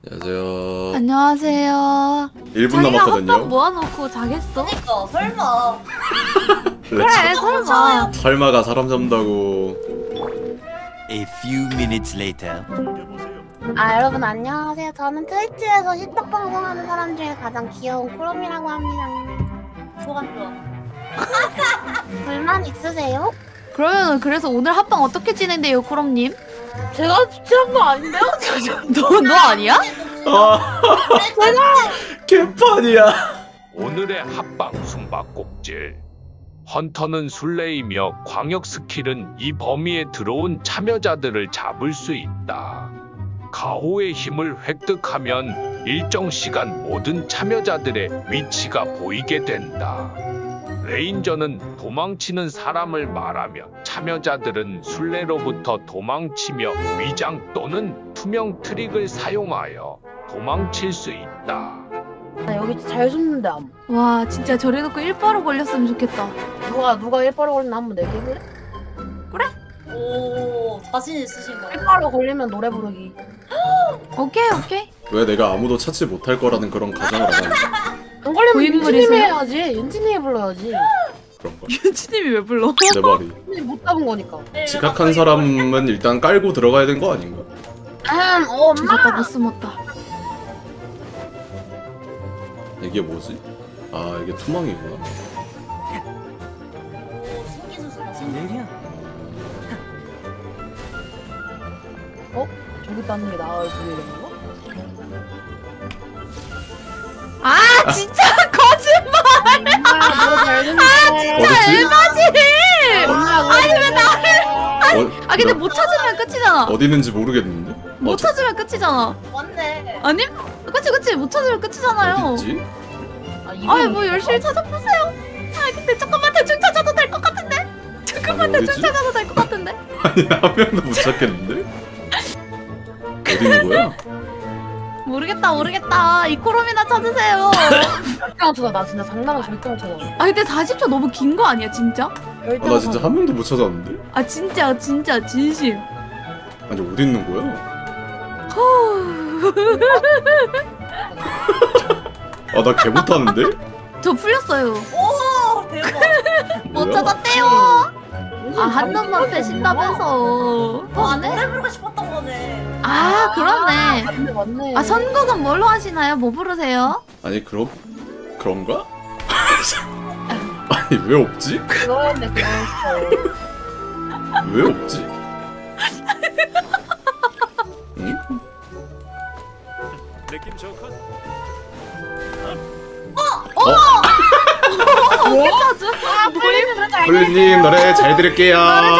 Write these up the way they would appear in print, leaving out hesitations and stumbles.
안녕하세요. 안녕하세요. 1분 자기가 남았거든요. 헛방 모아놓고 자겠어? 그니까 설마. 그래 설마. 설마가 사람 잡는다고. A few minutes later. 여러분 안녕하세요. 저는 트위치에서 식탁 방송하는 사람 중에 가장 귀여운 크롬이라고 합니다. 소감 좋아. 불만 있으세요? 그러면 그래서 오늘 합방 어떻게 진행돼요, 코롬님? 제가 주최한 거 아닌데요? 너 아니야? 아, 개판이야. 오늘의 합방 숨바꼭질. 헌터는 술래이며 광역 스킬은 이 범위에 들어온 참여자들을 잡을 수 있다. 가호의 힘을 획득하면 일정 시간 모든 참여자들의 위치가 보이게 된다. 레인저는 도망치는 사람을 말하며 참여자들은 술래로부터 도망치며 위장 또는 투명 트릭을 사용하여 도망칠 수 있다. 여기 잘 숨는데 암. 와 진짜 저래놓고 일바로 걸렸으면 좋겠다. 누가 일바로 걸리나 한번 내기볼래? 오 자신 있으신 거예요? 일바로 걸리면 노래 부르기. 오케이. 왜 내가 아무도 찾지 못할 거라는 그런 가정을 안 하지? 안 걸리면 고인물이세요? 윤지님이 해야지. 윤지님이 불러야지. 그런가? 윤치님이 왜 불러? 내 말이. 윤지님이 못 잡은 거니까. 지각한 사람은 일단 깔고 들어가야 되는 거 아닌가? 엄마. 조졌다 못 숨었다. 이게 뭐지? 아, 이게 투망이구나. 오 신기술수다 신기술. 저기 있다는 게 나을 보이는 거? 아 진짜 거짓말! 너잘 듣는데. 어딨지? 아니 왜 나를? 어, 근데 못 찾으면 끝이잖아. 어디 있는지 모르겠는데? 못 찾으면 끝이잖아. 맞네. 아니? 그치 못 찾으면 끝이잖아요. 어디 있지? 아이 뭐 열심히 찾아보세요. 근데 조금만 대충 찾아도 될 것 같은데? 조금만 아니, 대충 어디지? 찾아도 될 것 같은데? 아니, 한 명도 못 찾겠는데? 어디 있는 거야? 모르겠다. 이 코롬이나 찾으세요. 절대 못 찾아. 나 진짜 장난은 절대 못 찾아. 근데 40초 너무 긴 거 아니야 진짜? 절대 아, 나 못 진짜 찾아. 한 명도 못 찾았는데? 진짜 진심. 아니, 어디 있는 거야? 아, 나 개 못하는데? 저 풀렸어요. 오 대박. 못 뭐야? 찾았대요. 윤지님 한 놈만 패신다면서. 아 노래 부르고 싶었던 거네. 그렇네. 맞네. 선곡은 뭘로 하시나요? 뭐 부르세요? 아니, 그런가? 아니, 왜 없지? 그거였네 그거였어. 왜 없지? 응? 느낌 좋군. 어떻게 찾아? 뭐야? 홀리님 노래 잘 들을게요.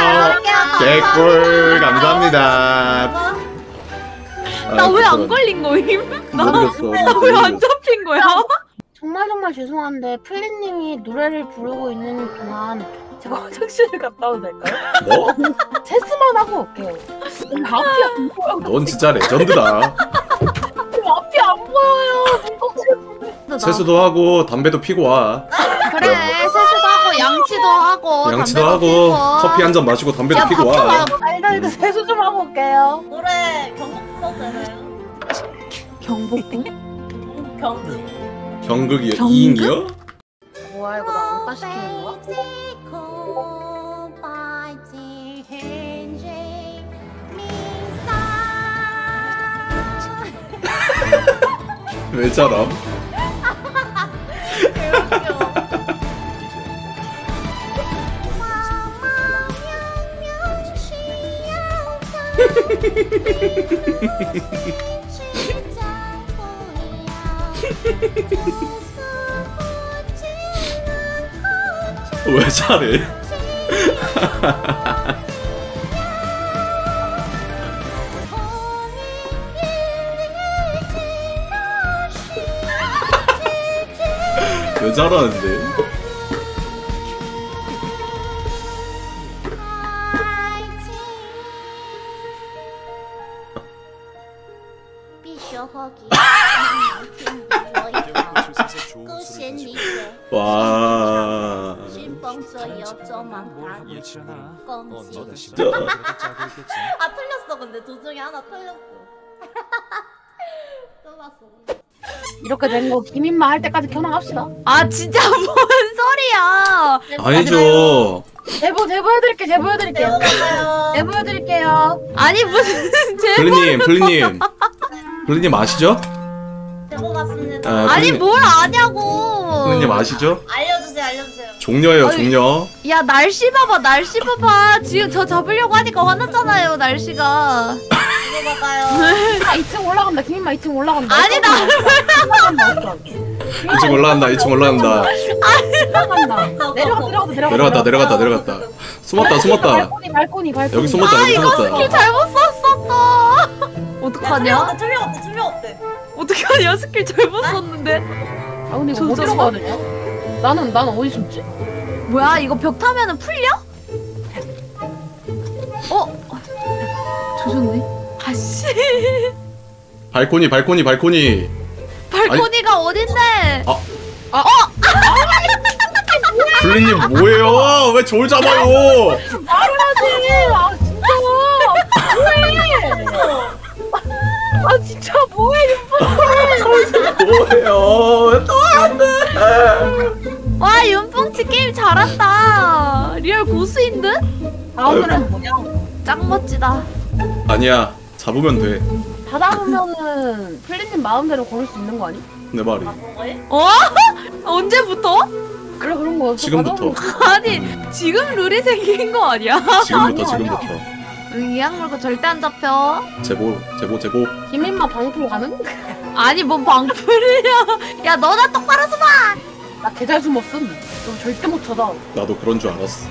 개꿀 감사합니다. 나 왜 안 걸린 거임? 나 왜 안 잡힌 거야? 정말 죄송한데 플리님이 노래를 부르고 있는 동안 제가 화장실을 갔다 와도 될까요? 뭐? 체스만 하고 올게요. 앞이 안 보여. 넌 진짜 레전드다. 앞이 안 보여요. 세수도 하고 담배도 피고 와. 그래 세수도 하고 양치도 하고 양치도 담배도 하고 피우고. 커피 한 잔 마시고 담배도 야, 피고 와. 일단 세수 좀 하고 올게요. 노래 경복 불러도 되나요? 경복궁? 경복. 경극이요? 경극? 2인이요? 뭐야 이거 나 왕따 시키는 거야? 왜 저럼? 왜 잘해? 왜 잘하는데? 와. 진짜. 아 틀렸어 근데 두 중에 하나 틀렸어. 이렇게 된 거 김인마 할 때까지 켜나갑시다. 아 진짜 뭔 소리야? 아니죠. 제보 해드릴게요. 배워가요. 제보 해드릴게요. 아니 무슨 제 블리님 아시죠? 제보 같습니다. 아, 아니 블리님- 뭘 아냐고. 블리님 아시죠? 알려주세요. 종려예요, 아니, 종려. 야 날씨 봐봐. 지금 저 잡으려고 하니까 화났잖아요 날씨가. 이거 봐봐요. 아 2층 올라간다. 김인마 2층 올라간다. 아니, 나- 올라간다. 2층 올라간다, 2층 올라간다. 올라간다. 내려갔다. 숨었다. 발코니. 여기 숨었다, 여기 이거 스킬 숨었다. 잘못 썼었다. 어떡하냐? 투명 어때? 어떡하냐? 스킬 잘못 썼는데. 아 근데 이거 저- 어디로 가야 되냐? 나는 어디 숨지? 뭐야 이거 벽 타면은 풀려? 조졌네. 아씨. 발코니. 발코니가 어딘데? 블리님 뭐예요? 왜 저를 잡아요? 아 진짜 뭐해? 아 진짜 뭐해? 뭐예요? 와 윤풍치 게임 잘한다. 리얼 고수인 듯? 다음은 뭐냐? 짱 멋지다. 아니야, 잡으면 돼. 다 잡으면은 플리님 마음대로 걸을 수 있는 거 아니? 내 말이. 뭐해? 어? 언제부터? 그래 그런 거 지금부터. 아니 지금 룰이 생긴 거 아니야? 지금부터. 이 약물고 절대 안 잡혀. 제보. 김인마 방풀 가능? 아니 뭔 방풀이야. 야 너나 똑바로 서봐. 나 개잘 숨었음. 너 절대 못 찾아. 나도 그런 줄 알았어.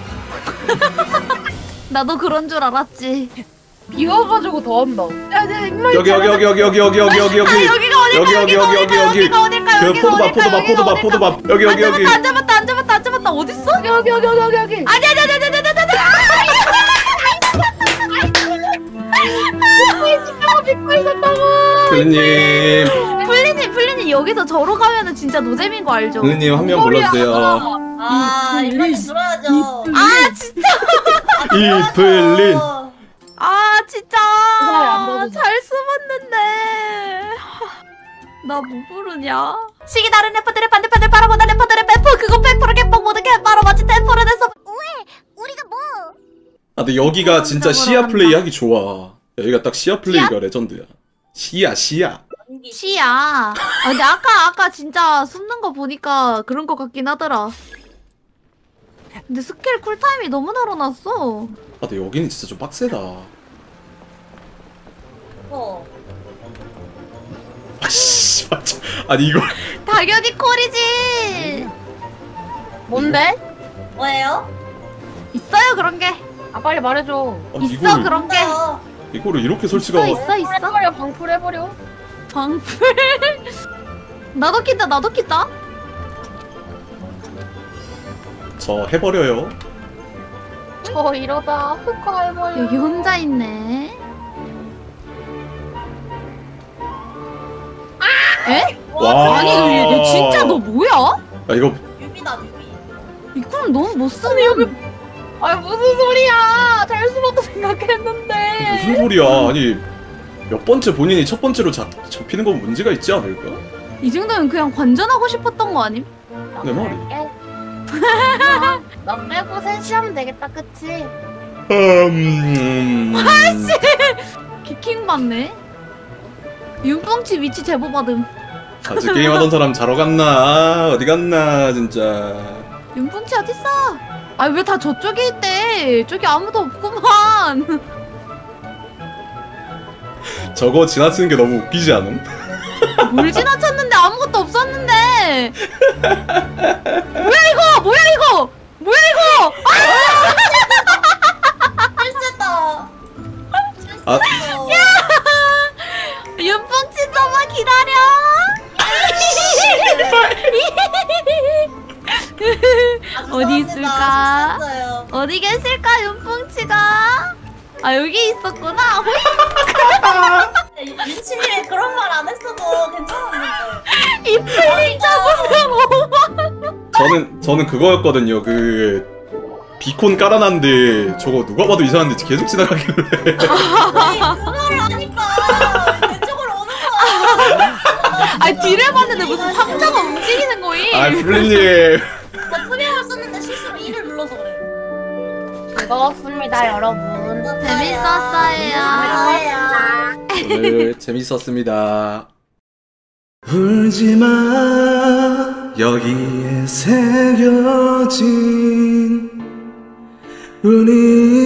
나도 그런 줄 알았지. 비워가지고 더 한다. 야, 내 임마 여기. 아 여기가 어딜까? 여기. 그 포도밥. 여기. 안 잡았다. 어딨어? 여기. 아니. 믿고 있었다고. 블리님 여기서 저로 가면은 진짜 노잼인 거 알죠? 한 명 불러주세요. 아 이빨 들어야죠. 아 진짜. 이블린. 아 진짜. 안 받아줘. 잘 숨었는데. 나 뭐 부르냐? 시기 다른 래퍼들의 반대편을 바라보다 래퍼들의 래퍼 그거 래퍼를 개뻑 모두 개빠로 마치 템퍼를 해서 아, 근데 여기가 진짜 시야 플레이 하기 좋아. 여기가 딱 시야 플레이가 레전드야. 시야. 시야. 아, 근데 아까 진짜 숨는 거 보니까 그런 거 같긴 하더라. 근데 스킬 쿨타임이 너무 늘어났어. 아, 근데 여기는 진짜 좀 빡세다. 아씨, 맞죠. 아니 이걸 당연히 콜이지. 뭔데? 뭐예요? 있어요 그런 게. 아 빨리 말해줘. 있어 그런 게. 이거를 이렇게 설치가 있어. 해버려 방풀 해버려. 방풀. 나도 킨다. 저 해버려요. 저 이러다 흑화 해버려. 여기 혼자 있네. 에? 와. 아니 얘 진짜 너 뭐야? 야 이거 유비다. 이거는 너무 못 쓰면. 아 무슨 소리야? 잘 숨었다 생각했는데. 무슨 소리야? 아니 몇 번째 본인이 첫 번째로 잡히는 건 문제가 있지 않을까? 이 정도면 그냥 관전하고 싶었던 거 아님? 내 말이. 너 빼고 셋이 하면 되겠다, 그치? 키킹 받네. 윤뽕치 위치 제보 받음. 아직 게임하던 사람 자러 갔나? 어디 갔나 진짜. 윤뽕치 어딨어? 아 왜 다 저쪽에 있대? 저기 아무도 없구만. 저거 지나치는 게 너무 웃기지 않음? 뭘 지나쳤는데 아무것도 없었는데. 뭐야 이거? 실수했다. 아. 윤뽕치 좀만 기다려. 어디 있을까? 어디 계실까 윤뽕치가? 아 여기 있었구나. 윤치님이 그런 말 안 했어도 괜찮았는데. 이 플레이 잡으면 저는 그거였거든요. 그 비콘 깔아놨는데 저거 누가 봐도 이상한데 계속 지나가길래. 아니 그거를 하니까 내 쪽으로 오는 거야. 아니 뒤를 봤는데 무슨 상자가 움직이는 거임. 아 플리님. 나 프리어를 썼는데 실수로 2를 눌러서 그래. 즐거웠습니다, 여러분. 재밌었어요. 오늘 재밌었습니다. 울지마 여기에 새겨진 은희